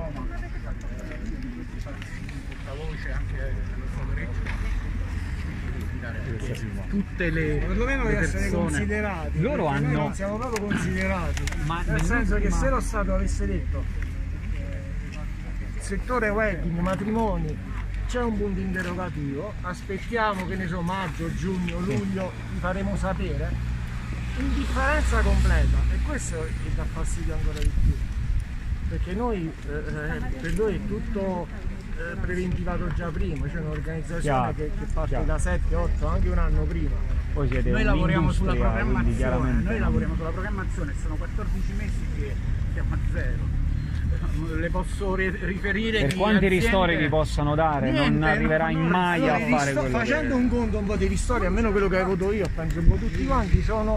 Roma, portavoce anche dello Stato Regio. Tutte le perlomeno di essere persone considerati, loro hanno, noi non siamo proprio considerati, ma nel senso che se lo Stato avesse detto settore wedding, matrimoni, c'è un punto interrogativo, aspettiamo che ne so maggio, giugno, luglio, vi faremo sapere, indifferenza completa, e questo che dà fastidio ancora di più, perché noi per noi è tutto preventivato già prima, c'è un'organizzazione che parte da 7, 8, anche un anno prima. Poi siete noi lavoriamo sulla programmazione, noi lavoriamo sulla programmazione, sono 14 mesi che siamo a zero. Le posso riferire per quanti ristori vi possono dare? Niente, non arriverai mai a fare quello facendo un conto un po' di ristori, almeno quello che avevo avuto io, penso un po' tutti quanti, sono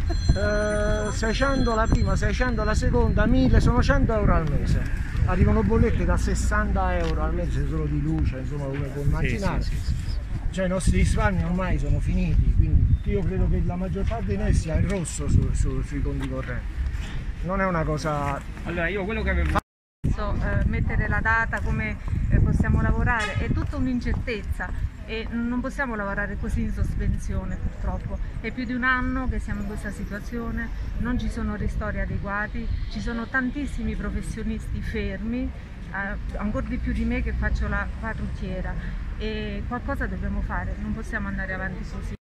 600 la prima, 600 la seconda, 1000, sono 100 euro al mese. Arrivano bollette da 60 euro al mese solo di luce, insomma, come puoi immaginare. Cioè i nostri risparmi ormai sono finiti, quindi io credo che la maggior parte di noi sia in rosso sui conti correnti. Non è una cosa... Allora io quello che avevo... mettere la data, come possiamo lavorare, è tutta un'incertezza e non possiamo lavorare così in sospensione, purtroppo. È più di un anno che siamo in questa situazione, non ci sono ristori adeguati, ci sono tantissimi professionisti fermi, ancora di più di me che faccio la parrucchiera, e qualcosa dobbiamo fare, non possiamo andare avanti così.